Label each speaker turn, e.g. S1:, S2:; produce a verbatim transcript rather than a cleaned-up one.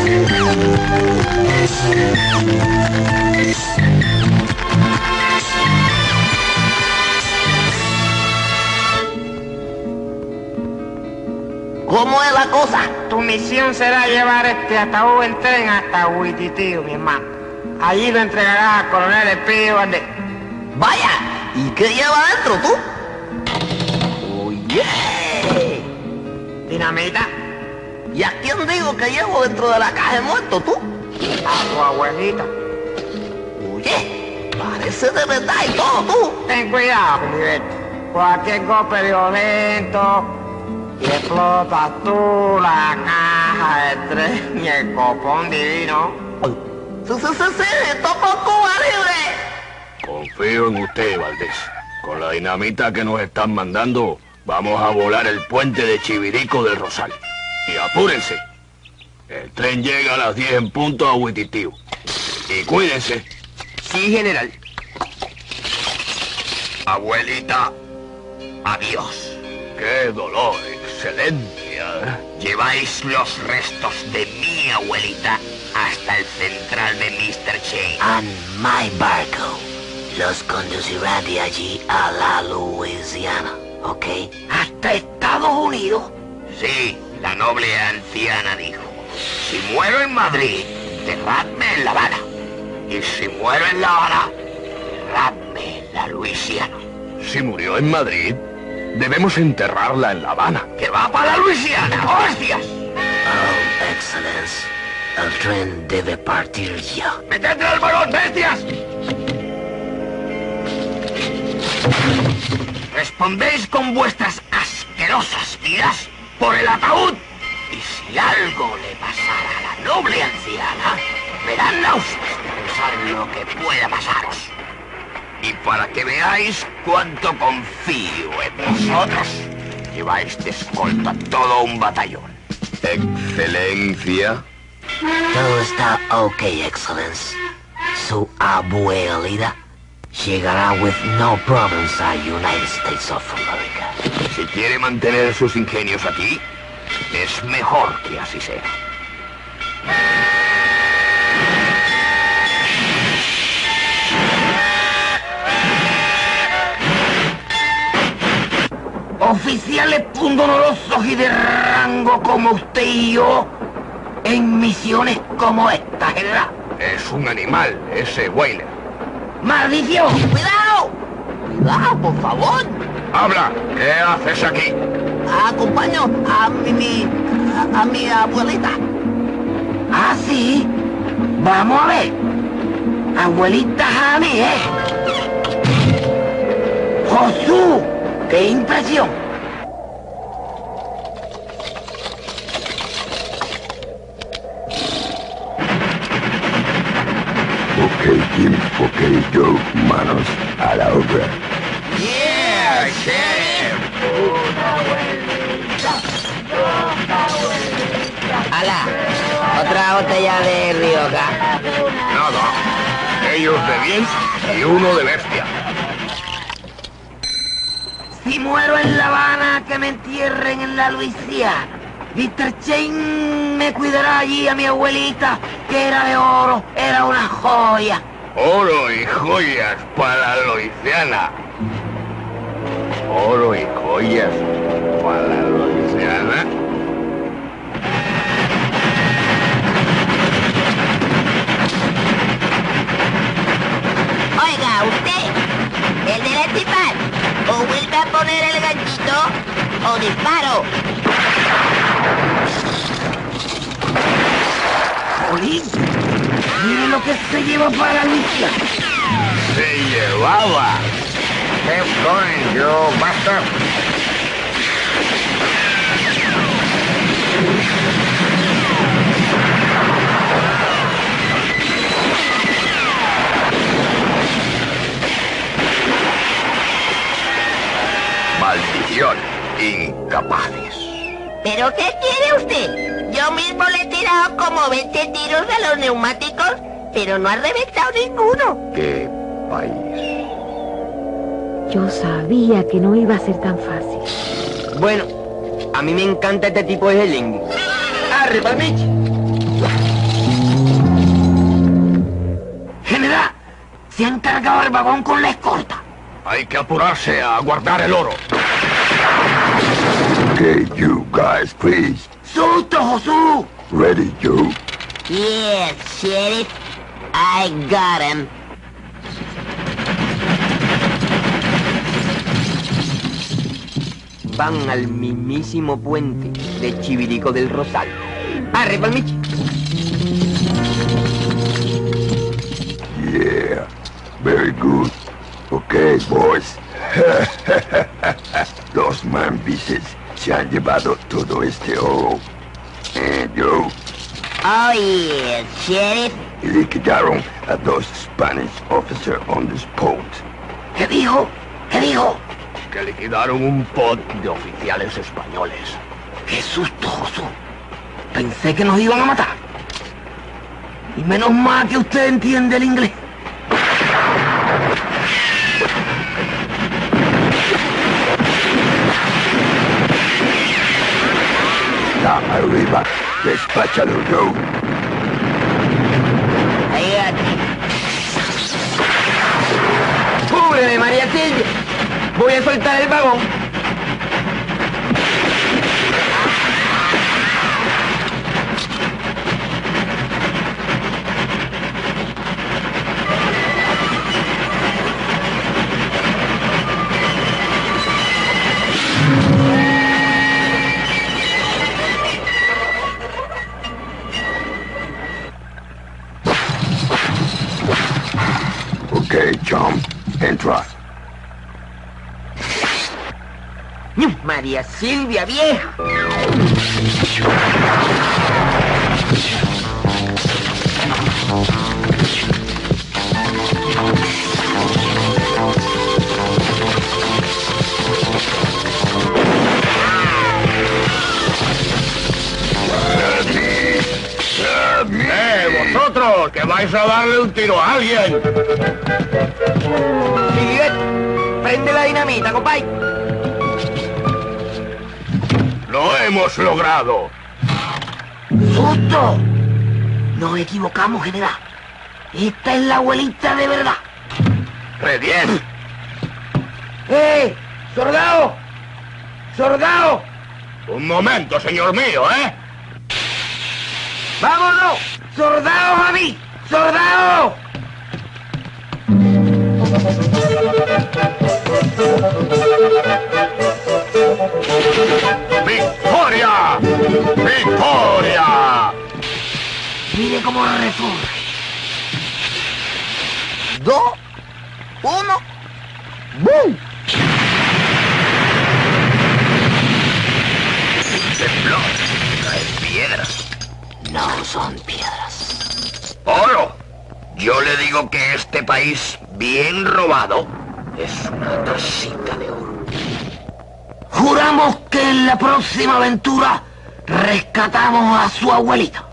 S1: ¿Cómo es la cosa?
S2: Tu misión será llevar este ataúd en tren hasta Huititío, mi hermano. Allí lo entregarás al coronel Espíritu Valdés.
S1: Vaya, ¿y qué lleva dentro tú? Oye.
S2: Dinamita.
S1: ¿Y a quién digo que llevo dentro de la caja de muertos tú?
S2: A tu abuelita.
S1: Oye, parece de verdad y todo tú.
S2: Ten cuidado, Filiberto. Cualquier golpe violento y explotas tú la caja de tren y el copón divino.
S1: Sí, sí, sí, sí, esto por Cuba libre.
S3: Confío en usted, Valdés. Con la dinamita que nos están mandando, vamos a volar el puente de Chivirico del Rosal. Y apúrense. El tren llega a las diez en punto a Huititío. Y cuídense.
S1: Sí, general.
S3: Abuelita, adiós. ¡Qué dolor, excelencia!
S4: Lleváis los restos de mi abuelita hasta el central de mister Chain.
S1: And my barco los conducirá de allí a la Luisiana, ¿ok?
S4: ¿Hasta Estados Unidos? Sí, la noble anciana dijo. Si muero en Madrid, enterradme en La Habana. Y si muero en La Habana, enterradme en la Luisiana.
S3: Si murió en Madrid, debemos enterrarla en La Habana.
S4: ¡Que va para la Luisiana! ¡Hostias!
S1: Oh, Excellence. El tren debe partir ya.
S4: ¡Metedle al varón, bestias! Respondéis con vuestras asquerosas vidas por el ataúd. Y si algo le pasara a la noble anciana, verán náuseas de pensar en lo que pueda pasaros. Y para que veáis cuánto confío en vosotros, lleváis de escolta todo un batallón.
S3: Excelencia.
S1: Todo está ok, Excellence. Su abuelita llegará with no problems a United States of America.
S4: Si quiere mantener sus ingenios aquí, es mejor que así sea. Oficiales pundonorosos y de rango como usted y yo, en misiones como esta, general.
S3: Es un animal, ese Weyler.
S4: ¡Maldición!
S1: ¡Cuidado! ¡Cuidado, por favor!
S3: ¡Habla! ¿Qué haces aquí?
S1: Acompaño a mi, mi a, a mi abuelita.
S4: ¿Ah, sí? Vamos a ver. Abuelita Javi, ¿eh? ¡Josú! ¡Qué impresión!
S3: Ok, Jim, ok, Joe, manos a la obra.
S4: ¡Yeah, chef!
S1: ¡Hala! Otra botella de Rioja.
S3: Nada. Ellos de bien y uno de bestia.
S4: Si muero en La Habana, que me entierren en la Luisiana. mister Chain me cuidará allí a mi abuelita, que era de oro, era una joya.
S3: Oro y joyas para la Luisiana. Oro y joyas para la Luisiana.
S1: Oiga, usted, el del equipar, o vuelve a poner el ganchito, o disparo.
S4: ¡Jolín! ¡Mire lo que se lleva para la Luisiana!
S3: Se llevaba.
S2: Keep going, you bastard.
S3: Maldición. Incapaces.
S1: ¿Pero qué quiere usted? Yo mismo le he tirado como veinte tiros a los neumáticos, pero no ha reventado ninguno.
S3: ¿Qué país?
S5: Yo sabía que no iba a ser tan fácil.
S2: Bueno, a mí me encanta este tipo de gelengue. ¡Arre, palmiche!
S4: General, se han cargado el vagón con la escolta.
S3: Hay que apurarse a guardar el oro.
S6: Okay, you guys, please.
S4: ¡Susto, Josué!
S6: Ready, Joe?
S2: Yes, Sheriff. I got him.
S7: Van al mismísimo puente de Chivirico del Rosal. ¡Arre, palmiche!
S6: Yeah, very good. Okay, boys. Los mambises se han llevado todo este oro. And Joe,
S2: Oh, yes, Sheriff.
S6: y liquidaron a dos Spanish officers on this boat.
S4: ¿Qué dijo? ¿Qué dijo?
S3: Que liquidaron un pot de oficiales españoles.
S4: ¡Qué susto, Josué! Pensé que nos iban a matar. Y menos mal que usted entiende el inglés.
S6: Ya arriba, despáchalo, Joe.
S2: I got him.
S7: ¡Cúbreme, María Silvia! Voy a soltar el vagón.
S6: Okay, chum, entra.
S7: ¡Ñu! María Silvia, vieja.
S3: ¡Eh, vosotros! ¡Que vais a darle un tiro a alguien!
S7: Silvet, prende la dinamita, compay.
S3: ¡Lo hemos logrado!
S4: ¡Susto! Nos equivocamos, general. Esta es la abuelita de verdad.
S3: ¡Re bien!
S4: ¡Eh! ¡Soldado! ¡Soldado!
S3: Un momento, señor mío, ¿eh?
S4: ¡Vámonos! ¡Soldados a mí! ¡Soldados!
S3: ¡Victoria! ¡Victoria!
S4: Mire cómo resurge.
S2: Dos, uno, ¡boom!
S3: Temblor. Caen piedras.
S1: No son piedras.
S3: ¡Oro! Yo le digo que este país, bien robado, es una tacita de oro.
S4: Juramos que en la próxima aventura rescatamos a su abuelita.